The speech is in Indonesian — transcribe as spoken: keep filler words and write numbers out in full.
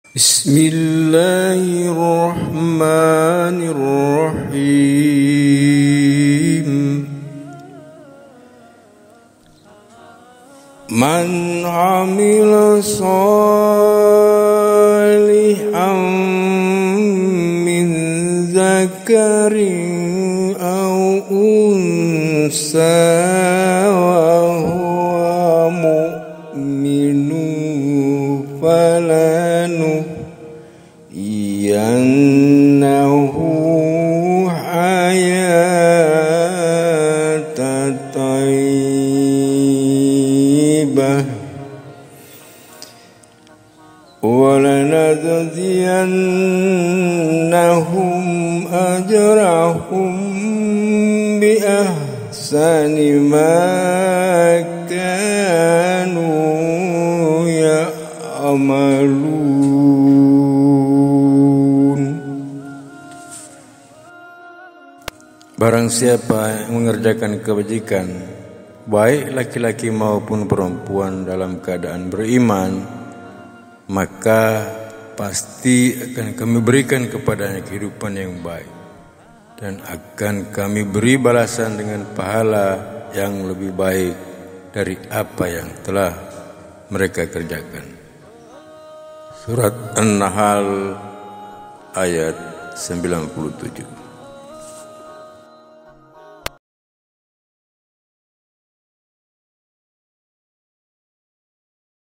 Bismillahirrahmanirrahim. Man amila salihan min zakarin aw unsa wa huwa mu'minun falanuhyiyannahu hayatan thayyibah walanajziyannahum ajrahum bi ahsani ma kanu ya'malun. Barang siapa yang mengerjakan kebajikan, baik laki-laki maupun perempuan dalam keadaan beriman, maka pasti akan kami berikan kepadanya kehidupan yang baik, dan akan kami beri balasan dengan pahala yang lebih baik dari apa yang telah mereka kerjakan. Surat An-Nahl ayat sembilan puluh tujuh.